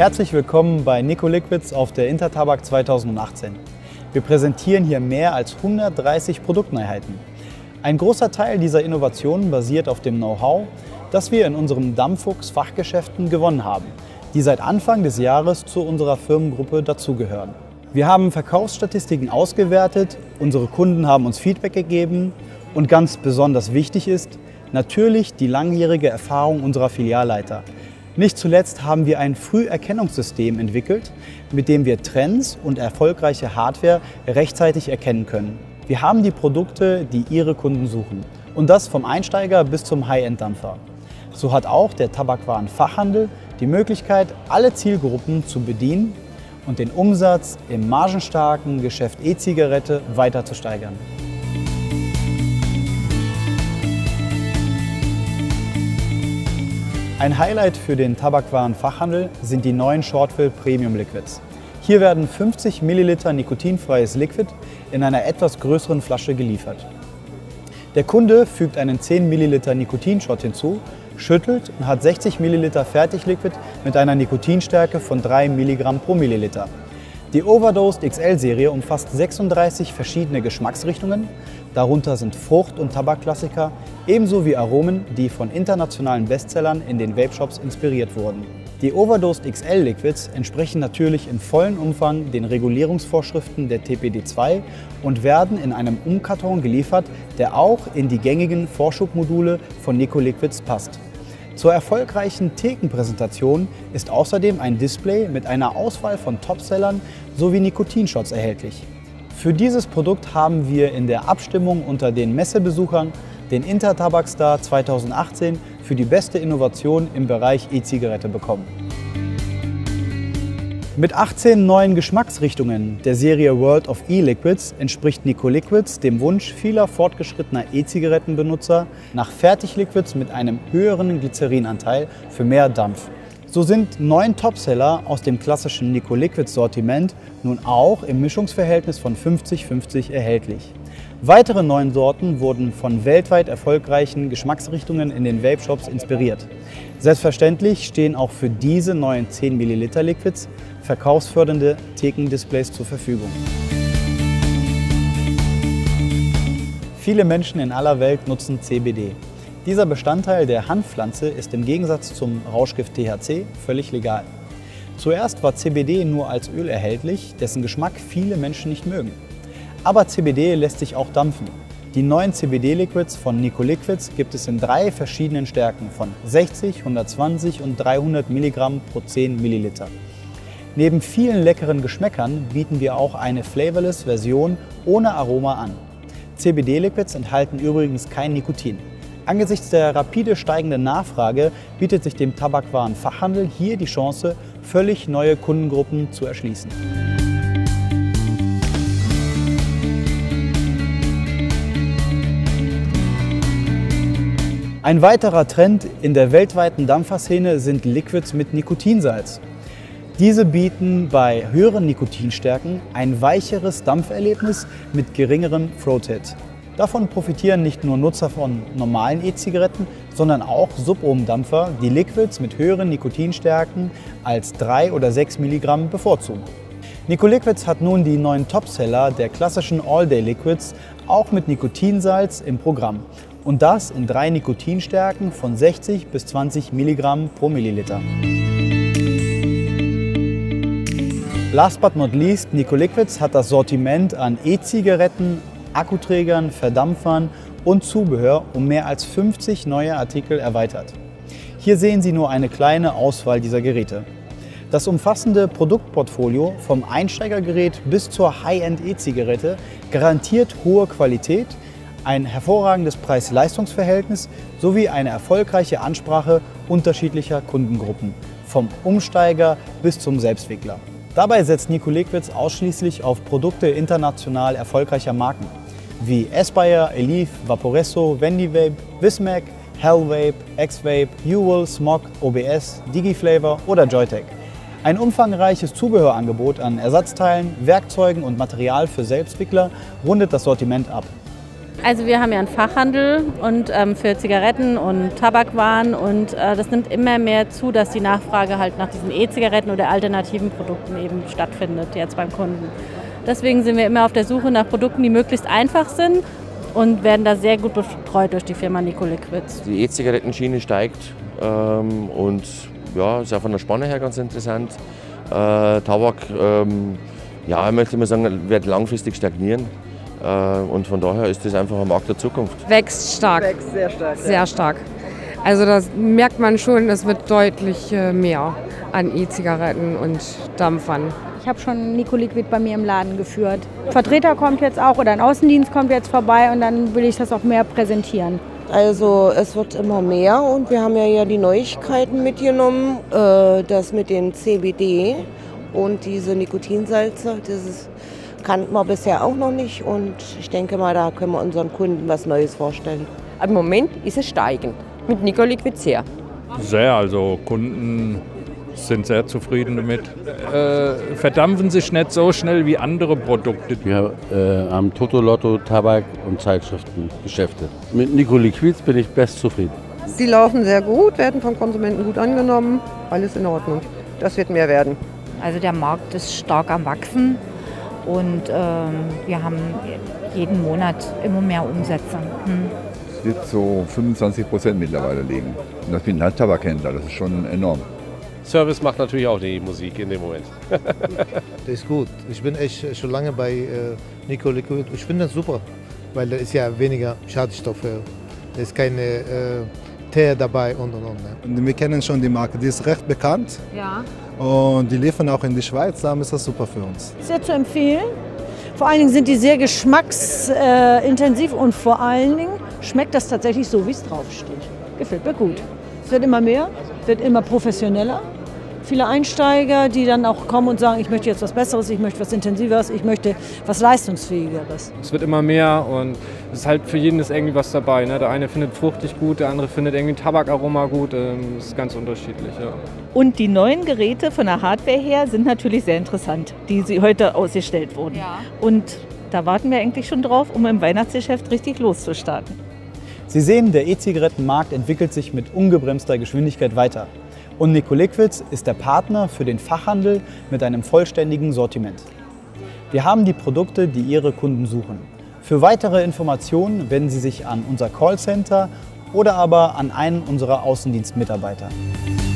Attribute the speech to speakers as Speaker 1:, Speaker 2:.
Speaker 1: Herzlich willkommen bei Nico Liquids auf der Intertabak 2018. Wir präsentieren hier mehr als 130 Produktneuheiten. Ein großer Teil dieser Innovationen basiert auf dem Know-how, das wir in unseren Dampffuchs-Fachgeschäften gewonnen haben, die seit Anfang des Jahres zu unserer Firmengruppe dazugehören. Wir haben Verkaufsstatistiken ausgewertet, unsere Kunden haben uns Feedback gegeben und ganz besonders wichtig ist, natürlich die langjährige Erfahrung unserer Filialleiter. Nicht zuletzt haben wir ein Früherkennungssystem entwickelt, mit dem wir Trends und erfolgreiche Hardware rechtzeitig erkennen können. Wir haben die Produkte, die Ihre Kunden suchen. Und das vom Einsteiger bis zum High-End-Dampfer. So hat auch der Tabakwarenfachhandel die Möglichkeit, alle Zielgruppen zu bedienen und den Umsatz im margenstarken Geschäft E-Zigarette weiter zu steigern. Ein Highlight für den Tabakwarenfachhandel sind die neuen Shortfill Premium Liquids. Hier werden 50 ml nikotinfreies Liquid in einer etwas größeren Flasche geliefert. Der Kunde fügt einen 10 ml Nikotinshot hinzu, schüttelt und hat 60 ml Fertigliquid mit einer Nikotinstärke von 3 mg pro Milliliter. Die Overdosed XL-Serie umfasst 36 verschiedene Geschmacksrichtungen, darunter sind Frucht- und Tabakklassiker, ebenso wie Aromen, die von internationalen Bestsellern in den Vape-Shops inspiriert wurden. Die Overdosed XL-Liquids entsprechen natürlich in vollem Umfang den Regulierungsvorschriften der TPD2 und werden in einem Umkarton geliefert, der auch in die gängigen Vorschubmodule von Nico Liquids passt. Zur erfolgreichen Thekenpräsentation ist außerdem ein Display mit einer Auswahl von Topsellern sowie Nikotinshots erhältlich. Für dieses Produkt haben wir in der Abstimmung unter den Messebesuchern den Intertabak Star 2018 für die beste Innovation im Bereich E-Zigarette bekommen. Mit 18 neuen Geschmacksrichtungen der Serie World of E-Liquids entspricht Nico Liquids dem Wunsch vieler fortgeschrittener E-Zigarettenbenutzer nach Fertigliquids mit einem höheren Glycerinanteil für mehr Dampf. So sind 9 Topseller aus dem klassischen Nico Liquids Sortiment nun auch im Mischungsverhältnis von 50-50 erhältlich. Weitere 9 Sorten wurden von weltweit erfolgreichen Geschmacksrichtungen in den Vape-Shops inspiriert. Selbstverständlich stehen auch für diese neuen 10 ml Liquids verkaufsfördernde Thekendisplays zur Verfügung. Viele Menschen in aller Welt nutzen CBD. Dieser Bestandteil der Hanfpflanze ist im Gegensatz zum Rauschgift THC völlig legal. Zuerst war CBD nur als Öl erhältlich, dessen Geschmack viele Menschen nicht mögen. Aber CBD lässt sich auch dampfen. Die neuen CBD-Liquids von Nico Liquids gibt es in 3 verschiedenen Stärken von 60, 120 und 300 mg pro 10 ml. Neben vielen leckeren Geschmäckern bieten wir auch eine Flavorless-Version ohne Aroma an. CBD-Liquids enthalten übrigens kein Nikotin. Angesichts der rapide steigenden Nachfrage bietet sich dem Tabakwarenfachhandel hier die Chance, völlig neue Kundengruppen zu erschließen. Ein weiterer Trend in der weltweiten Dampferszene sind Liquids mit Nikotinsalz. Diese bieten bei höheren Nikotinstärken ein weicheres Dampferlebnis mit geringerem Throat-Hit. Davon profitieren nicht nur Nutzer von normalen E-Zigaretten, sondern auch Subohmdampfer, die Liquids mit höheren Nikotinstärken als 3 oder 6 mg bevorzugen. Nico Liquids hat nun die neuen Topseller der klassischen All-Day-Liquids auch mit Nikotinsalz im Programm. Und das in 3 Nikotinstärken von 60 bis 20 mg pro Milliliter. Last but not least, Nico Liquids hat das Sortiment an E-Zigaretten, Akkuträgern, Verdampfern und Zubehör um mehr als 50 neue Artikel erweitert. Hier sehen Sie nur eine kleine Auswahl dieser Geräte. Das umfassende Produktportfolio vom Einsteigergerät bis zur High-End E-Zigarette garantiert hohe Qualität, ein hervorragendes Preis-Leistungs-Verhältnis sowie eine erfolgreiche Ansprache unterschiedlicher Kundengruppen, vom Umsteiger bis zum Selbstwickler. Dabei setzt Nico Liquids ausschließlich auf Produkte international erfolgreicher Marken wie Aspire, Elif, Vaporesso, Vendivape, Vismac, Hellvape, X-Vape, Uwell, Smog, OBS, Digiflavor oder Joytech. Ein umfangreiches Zubehörangebot an Ersatzteilen, Werkzeugen und Material für Selbstwickler rundet das Sortiment ab.
Speaker 2: Also wir haben ja einen Fachhandel und für Zigaretten und Tabakwaren und das nimmt immer mehr zu, dass die Nachfrage halt nach diesen E-Zigaretten oder alternativen Produkten eben stattfindet jetzt beim Kunden. Deswegen sind wir immer auf der Suche nach Produkten, die möglichst einfach sind und werden da sehr gut betreut durch die Firma Nicoliquids.
Speaker 3: Die E-Zigarettenschiene steigt und ja, ist auch von der Spanne her ganz interessant. Tabak, ja, ich möchte mal sagen, wird langfristig stagnieren. Und von daher ist das einfach ein Markt der Zukunft.
Speaker 4: Wächst stark.
Speaker 5: Wächst sehr stark.
Speaker 4: Sehr stark. Also das merkt man schon, es wird deutlich mehr an E-Zigaretten und Dampfern.
Speaker 6: Ich habe schon Nicoliquid bei mir im Laden geführt. Ein Vertreter kommt jetzt auch oder ein Außendienst kommt jetzt vorbei und dann will ich das auch mehr präsentieren.
Speaker 7: Also es wird immer mehr und wir haben ja die Neuigkeiten mitgenommen, das mit dem CBD und diese Nikotinsalze, das kannten wir bisher auch noch nicht und ich denke mal, da können wir unseren Kunden was Neues vorstellen.
Speaker 8: Im Moment ist es steigend, mit Nicoliquid sehr.
Speaker 9: Sehr, also Kunden sind sehr zufrieden damit. Verdampfen sich nicht so schnell wie andere Produkte.
Speaker 10: Wir haben Totolotto, Tabak und Zeitschriftengeschäfte. Mit Nicoliquids bin ich best zufrieden.
Speaker 5: Sie laufen sehr gut, werden von Konsumenten gut angenommen, alles in Ordnung. Das wird mehr werden.
Speaker 11: Also der Markt ist stark am Wachsen und wir haben jeden Monat immer mehr Umsätze.
Speaker 12: Es wird so 25% mittlerweile liegen. Und das bin ein Tabakhändler, das ist schon enorm.
Speaker 13: Service macht natürlich auch die Musik in dem Moment.
Speaker 14: Das ist gut. Ich bin echt schon lange bei Nicoliquid. Ich finde das super, weil da ist ja weniger Schadstoffe. Da ist keine Teer dabei und. Ne?
Speaker 15: Wir kennen schon die Marke, die ist recht bekannt.
Speaker 6: Ja.
Speaker 15: Und die liefern auch in die Schweiz, darum ist das super für uns.
Speaker 6: Sehr zu empfehlen. Vor allen Dingen sind die sehr geschmacksintensiv und vor allen Dingen schmeckt das tatsächlich so, wie es draufsteht. Gefällt mir gut. Es wird immer mehr, wird immer professioneller. Viele Einsteiger, die dann auch kommen und sagen, ich möchte jetzt was Besseres, ich möchte was Intensiveres, ich möchte was Leistungsfähigeres.
Speaker 16: Es wird immer mehr und es ist halt für jeden ist irgendwie was dabei. Ne? Der eine findet fruchtig gut, der andere findet irgendwie Tabakaroma gut. Das ist ganz unterschiedlich. Ja.
Speaker 17: Und die neuen Geräte von der Hardware her sind natürlich sehr interessant, die heute ausgestellt wurden. Ja. Und da warten wir eigentlich schon drauf, um im Weihnachtsgeschäft richtig loszustarten.
Speaker 1: Sie sehen, der E-Zigarettenmarkt entwickelt sich mit ungebremster Geschwindigkeit weiter. Und Nicoliquids ist der Partner für den Fachhandel mit einem vollständigen Sortiment. Wir haben die Produkte, die Ihre Kunden suchen. Für weitere Informationen wenden Sie sich an unser Callcenter oder aber an einen unserer Außendienstmitarbeiter.